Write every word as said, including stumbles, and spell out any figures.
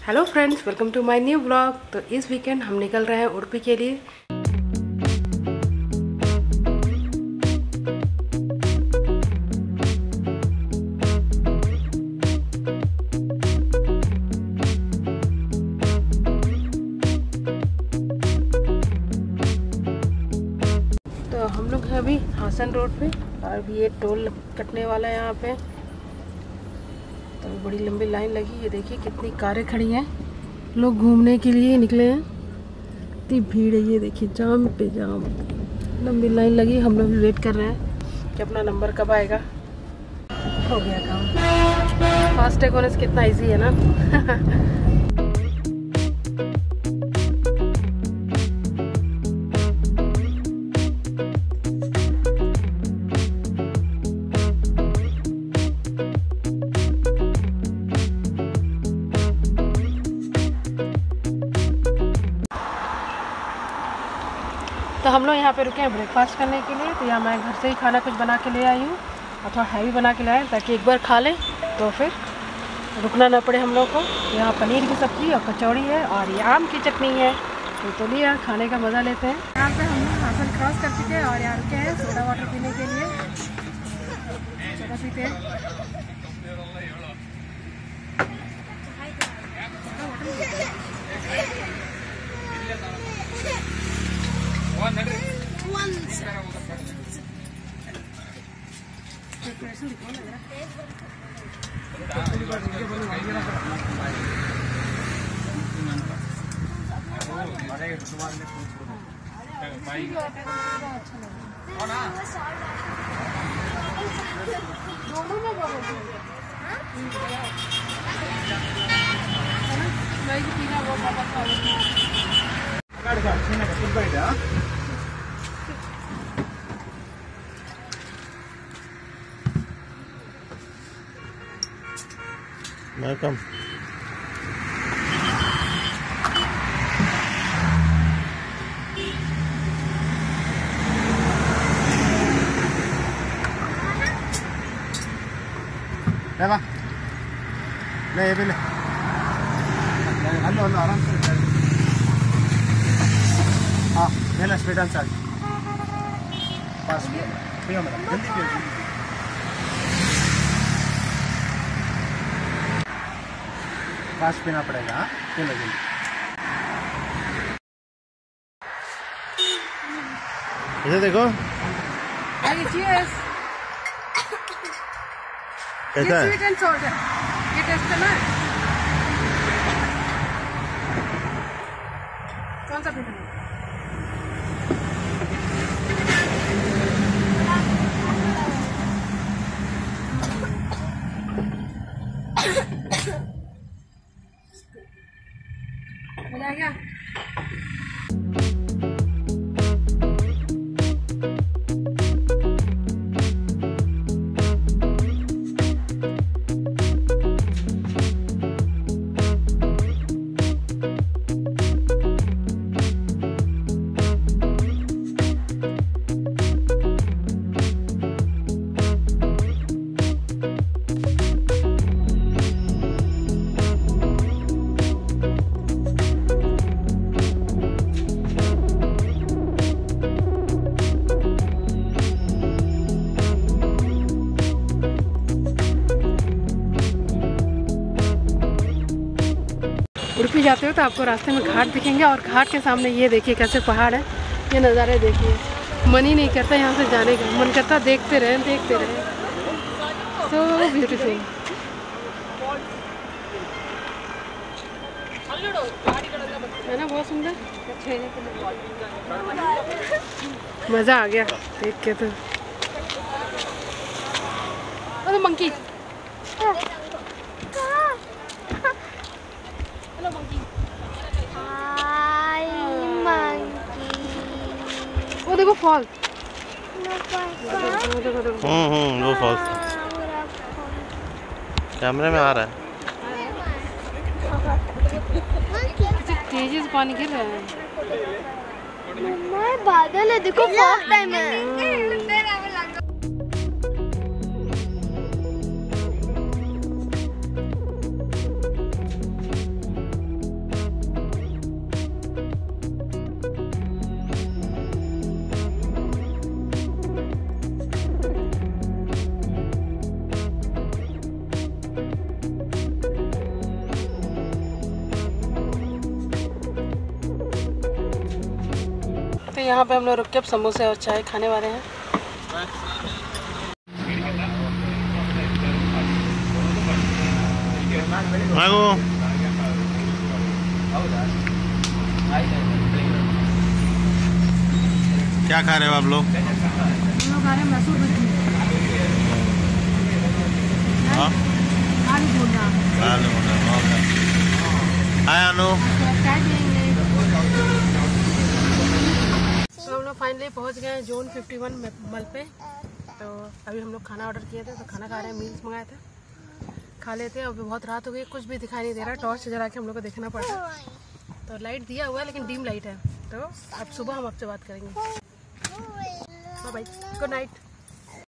Hello friends, welcome to my new blog. तो इस weekend हम निकल रहे हैं उडुपी के लिए। तो हम लोग हैं अभी हासन रोड पे और अभी ये टोल कटने वाला है यहाँ पे। तो बड़ी लंबी लाइन लगी, ये देखिए कितनी कारें खड़ी हैं, लोग घूमने के लिए निकले हैं। इतनी भीड़ है, ये देखिए जाम पे जाम, लंबी लाइन लगी। हम लोग भी वेट कर रहे हैं कि अपना नंबर कब आएगा। हो गया काम, फास्टैग होने से कितना इजी है ना। तो हम लोग यहाँ पे रुके हैं ब्रेकफास्ट करने के लिए। तो यहाँ मैं घर से ही खाना कुछ बना के ले आई हूँ और थोड़ा हैवी बना के ले आए ताकि एक बार खा लें तो फिर रुकना ना पड़े हम लोग को। यहाँ पनीर की सब्ज़ी और कचौड़ी है और ये आम की चटनी है। तो चलिए यार खाने का मज़ा लेते हैं। यहाँ पे हम लोग हासन क्रॉस कर चुके हैं और यहाँ रुके हैं सोडा वाटर पीने के लिए। सोडा पीते हैं। वेलकम। ले बा ले ये भी ले हेलो हेलो आराम से। हाँ ले ले स्ट्रेट आंसर पास पियो मैडम, जल्दी पियो जल्दी। फास्ट पीना पड़ेगा। हाँ चलो जल्दी। इधर देखो कैसा है? ये टेस्ट करना है। कौन सा पीना है? मजा आ गया। उडुपी जाते हो तो आपको रास्ते में घाट दिखेंगे और घाट के सामने ये देखिए कैसे पहाड़ है। ये नज़ारे देखिए, मन ही नहीं करता यहाँ से जाने का, मन करता देखते रहे देखते रहे। So beautiful. है ना, बहुत सुंदर। मज़ा आ गया देख के। तो तो monkey, hello monkey. Hi monkey. वो देखो फॉल। हम्म हम्म वो फॉल्स कैमरे में आ रहा है। तेजी से पानी गिर रहा है। मम्मा बादल है, देखो फॉग टाइम है। यहाँ पे हम लोग रुक के अब समोसे और चाय खाने वाले हैं। क्या खा रहे हो आप लोग? हम लोग खा रहे हैं मसूर बज्जी। हाँ? आलू भूना। आलू भूना। हाय आलू। तो हम लोग फाइनली पहुँच गए हैं जोन फिफ्टी वन मल पे। तो अभी हम लोग खाना ऑर्डर किए थे, तो खाना खा रहे हैं, मील्स मंगाए थे, खा लेते हैं। अभी बहुत रात हो गई, कुछ भी दिखाई नहीं दे रहा, टॉर्च जला के हम लोग को देखना पड़ रहा है। तो लाइट दिया हुआ है लेकिन डीम लाइट है। तो अब सुबह हम आपसे बात करेंगे। Bye bye, good night.